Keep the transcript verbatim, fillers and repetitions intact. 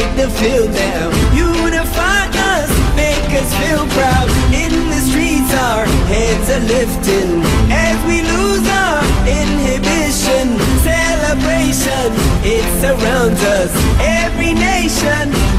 make the field now. Unify us, make us feel proud. In the streets our heads are lifting as we lose our inhibition. Celebration, it surrounds us. Every nation